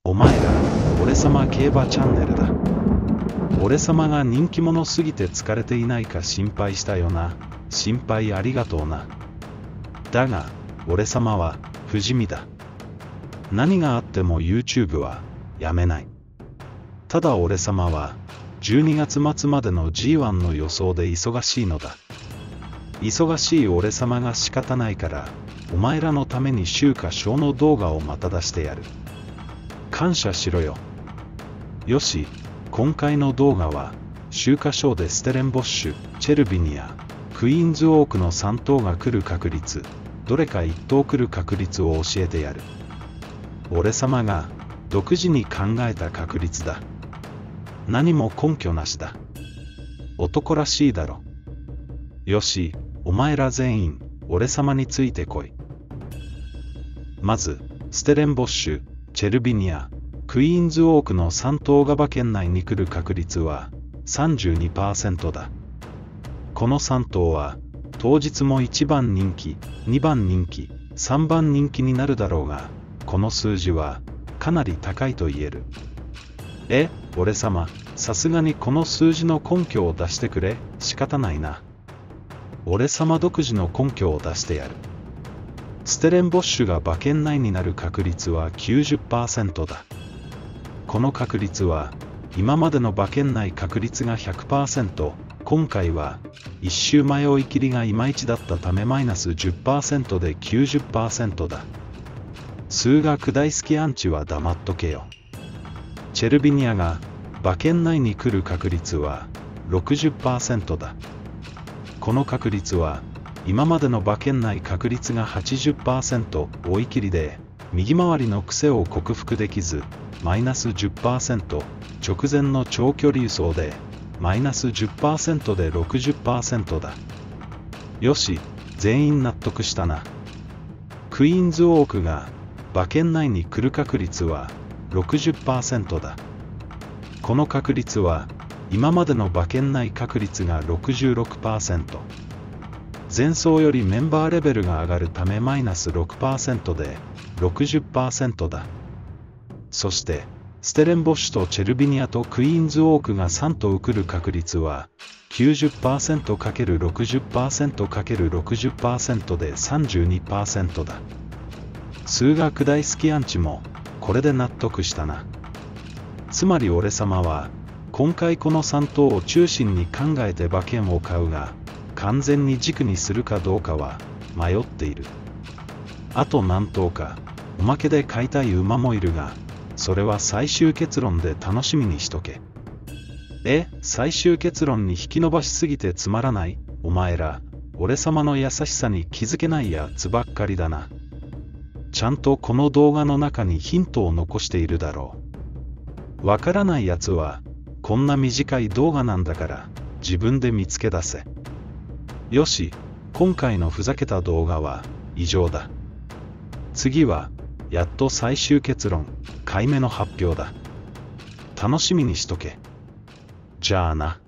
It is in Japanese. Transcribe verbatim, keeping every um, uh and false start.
お前ら、俺様競馬チャンネルだ。俺様が人気者すぎて疲れていないか心配したよな。心配ありがとうな。だが、俺様は、不死身だ。何があっても YouTube は、やめない。ただ俺様は、じゅうにがつ末までの ジーワン の予想で忙しいのだ。忙しい俺様が仕方ないから、お前らのために秋華賞の動画をまた出してやる。感謝しろよ。よし、今回の動画は、秋華賞でステレンボッシュ、チェルビニア、クイーンズオークのさん頭が来る確率、どれかいっ頭来る確率を教えてやる。俺様が、独自に考えた確率だ。何も根拠なしだ。男らしいだろ。よし、お前ら全員、俺様についてこい。まず、ステレンボッシュ、チェルビニア、クイーンズオークのさん頭が馬券内に来る確率は さんじゅうにパーセント だ。このさん頭は、当日もいちばん人気、にばん人気、さんばん人気になるだろうが、この数字は、かなり高いと言える。え、俺様、さすがにこの数字の根拠を出してくれ、仕方ないな。俺様独自の根拠を出してやる。ステレンボッシュが馬券内になる確率は きゅうじゅっパーセント だ。この確率は、今までの馬券内確率が ひゃくパーセント、今回は、一周前追い切りがいまいちだったためマイナス じゅっパーセント で きゅうじゅっパーセント だ。数学大好きアンチは黙っとけよ。チェルビニアが、馬券内に来る確率は ろくじゅっパーセント だ。この確率は、今までの馬券内確率が はちじゅっパーセント 追い切りで、右回りの癖を克服できず、マイナス じゅっパーセント、直前の長距離輸送で、マイナス じゅっパーセント で ろくじゅっパーセント だ。よし、全員納得したな。クイーンズオークが、馬券内に来る確率は ろくじゅっパーセント だ。この確率は、今までの馬券内確率が ろくじゅうろくパーセント。前走よりメンバーレベルが上がるためマイナス ろくパーセント で ろくじゅっパーセント だ。そして、ステレンボッシュとチェルビニアとクイーンズオークがさん頭来る確率は きゅうじゅっパーセントかけるろくじゅっパーセントかけるろくじゅっパーセント で さんじゅうにパーセント だ。数学大好きアンチも、これで納得したな。つまり俺様は、今回このさん頭を中心に考えて馬券を買うが、完全に軸にするかどうかは迷っている。あと何頭か、おまけで買いたい馬もいるが、それは最終結論で楽しみにしとけ。え、最終結論に引き伸ばしすぎてつまらない？お前ら、俺様の優しさに気づけないやつばっかりだな。ちゃんとこの動画の中にヒントを残しているだろう。わからないやつは、こんな短い動画なんだから、自分で見つけ出せ。よし、今回のふざけた動画は、以上だ。次は、やっと最終結論、買い目の発表だ。楽しみにしとけ。じゃあな。